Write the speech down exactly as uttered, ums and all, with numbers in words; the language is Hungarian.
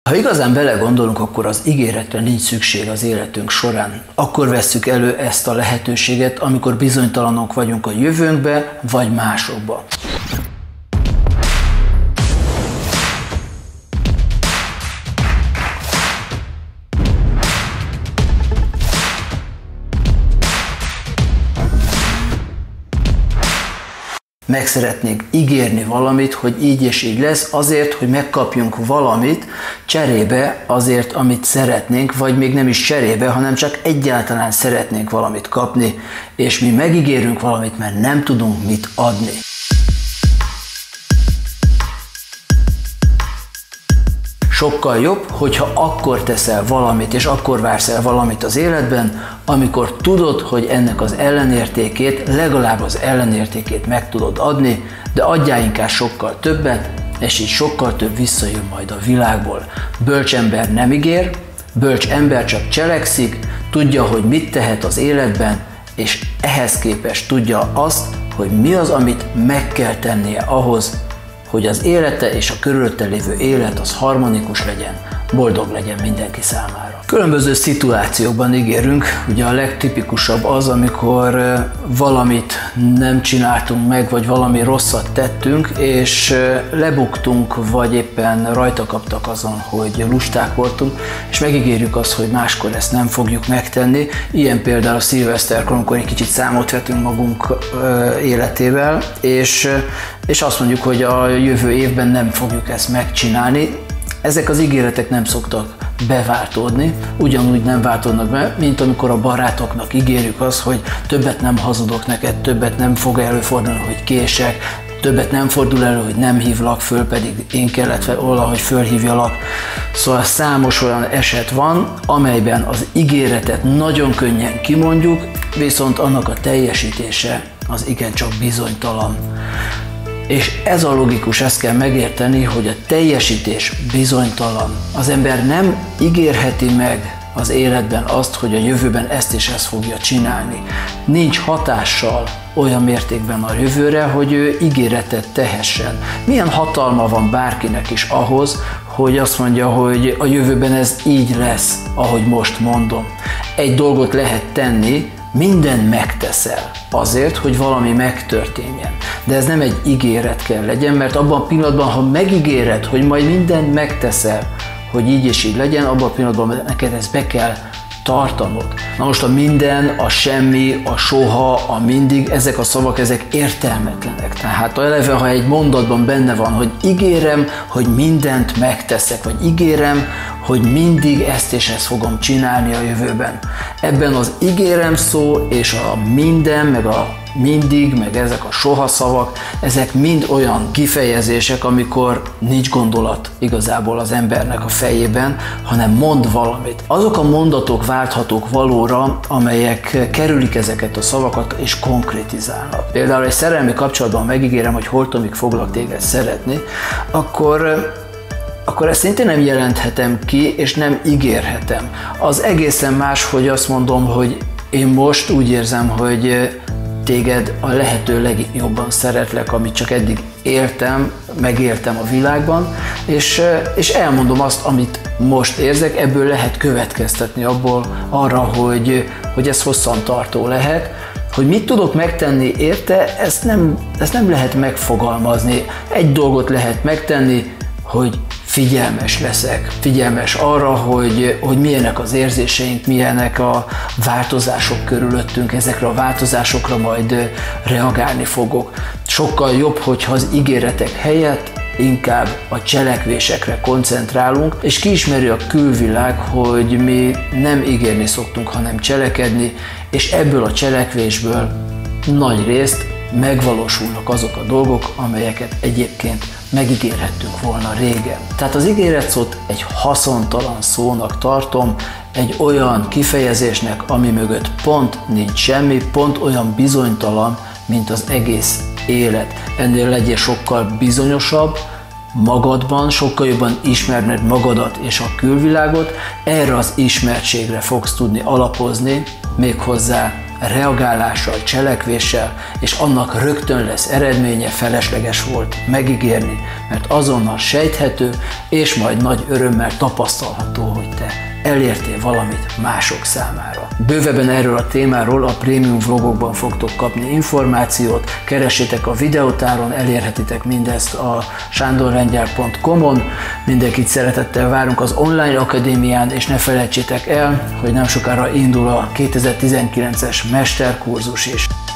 Ha igazán belegondolunk, akkor az ígéretre nincs szükség az életünk során. Akkor vesszük elő ezt a lehetőséget, amikor bizonytalanok vagyunk a jövőnkbe vagy másokba. Meg szeretnénk ígérni valamit, hogy így és így lesz, azért, hogy megkapjunk valamit cserébe azért, amit szeretnénk, vagy még nem is cserébe, hanem csak egyáltalán szeretnénk valamit kapni, és mi megígérünk valamit, mert nem tudunk mit adni. Sokkal jobb, hogyha akkor teszel valamit, és akkor vársz el valamit az életben, amikor tudod, hogy ennek az ellenértékét, legalább az ellenértékét meg tudod adni, de adjál inkább sokkal többet, és így sokkal több visszajön majd a világból. Bölcs ember nem ígér, bölcs ember csak cselekszik, tudja, hogy mit tehet az életben, és ehhez képest tudja azt, hogy mi az, amit meg kell tennie ahhoz, hogy az élete és a körülötte lévő élet az harmonikus legyen, boldog legyen mindenki számára. Különböző szituációkban ígérünk, ugye a legtipikusabb az, amikor valamit nem csináltunk meg, vagy valami rosszat tettünk, és lebuktunk, vagy éppen rajta kaptak azon, hogy lusták voltunk, és megígérjük azt, hogy máskor ezt nem fogjuk megtenni. Ilyen például a szilveszterkor, amikor egy kicsit számot vetünk magunk életével, és, és azt mondjuk, hogy a jövő évben nem fogjuk ezt megcsinálni. Ezek az ígéretek nem szoktak beváltódni, ugyanúgy nem változnak be, mint amikor a barátoknak ígérjük azt, hogy többet nem hazudok neked, többet nem fog előfordulni, hogy kések, többet nem fordul elő, hogy nem hívlak föl, pedig én kellett valahogy fölhívjalak. Szóval számos olyan eset van, amelyben az ígéretet nagyon könnyen kimondjuk, viszont annak a teljesítése az igencsak bizonytalan. És ez a logikus, ezt kell megérteni, hogy a teljesítés bizonytalan. Az ember nem ígérheti meg az életben azt, hogy a jövőben ezt és ezt fogja csinálni. Nincs hatással olyan mértékben a jövőre, hogy ő ígéretet tehessen. Milyen hatalma van bárkinek is ahhoz, hogy azt mondja, hogy a jövőben ez így lesz, ahogy most mondom. Egy dolgot lehet tenni, mindent megteszel azért, hogy valami megtörténjen. De ez nem egy ígéret kell legyen, mert abban a pillanatban, ha megígéred, hogy majd mindent megteszel, hogy így és így legyen, abban a pillanatban neked ezt be kell tartanod. Na most a minden, a semmi, a soha, a mindig, ezek a szavak, ezek értelmetlenek. Tehát eleve, ha egy mondatban benne van, hogy ígérem, hogy mindent megteszek, vagy ígérem, hogy mindig ezt és ezt fogom csinálni a jövőben. Ebben az ígérem szó és a minden, meg a mindig, meg ezek a soha szavak, ezek mind olyan kifejezések, amikor nincs gondolat igazából az embernek a fejében, hanem mond valamit. Azok a mondatok válthatók valóra, amelyek kerülik ezeket a szavakat és konkrétizálnak. Például egy szerelmi kapcsolatban megígérem, hogy holtomig foglak téged szeretni, akkor akkor ezt szintén nem jelenthetem ki, és nem ígérhetem. Az egészen más, hogy azt mondom, hogy én most úgy érzem, hogy téged a lehető legjobban szeretlek, amit csak eddig éltem, megéltem a világban, és, és elmondom azt, amit most érzek, ebből lehet következtetni abból arra, hogy, hogy ez hosszantartó lehet. Hogy mit tudok megtenni érte, ezt nem, ezt nem lehet megfogalmazni. Egy dolgot lehet megtenni, hogy figyelmes leszek, figyelmes arra, hogy, hogy milyenek az érzéseink, milyenek a változások körülöttünk, ezekre a változásokra majd reagálni fogok. Sokkal jobb, hogyha az ígéretek helyett inkább a cselekvésekre koncentrálunk, és kiismeri a külvilág, hogy mi nem ígérni szoktunk, hanem cselekedni, és ebből a cselekvésből nagy részt megvalósulnak azok a dolgok, amelyeket egyébként megígérhettünk volna régen. Tehát az ígéretszót egy haszontalan szónak tartom, egy olyan kifejezésnek, ami mögött pont nincs semmi, pont olyan bizonytalan, mint az egész élet. Ennél legyél sokkal bizonyosabb magadban, sokkal jobban ismerned magadat és a külvilágot, erre az ismertségre fogsz tudni alapozni, méghozzá reagálással, cselekvéssel, és annak rögtön lesz eredménye, felesleges volt megígérni, mert azonnal sejthető, és majd nagy örömmel tapasztalható, hogy te elértél valamit mások számára. Bővebben erről a témáról a prémium vlogokban fogtok kapni információt, keressétek a videótáron, elérhetitek mindezt a sándorlengyel pont com-on. Mindenkit szeretettel várunk az online akadémián, és ne felejtsétek el, hogy nem sokára indul a kétezer-tizenkilences mesterkurzus is.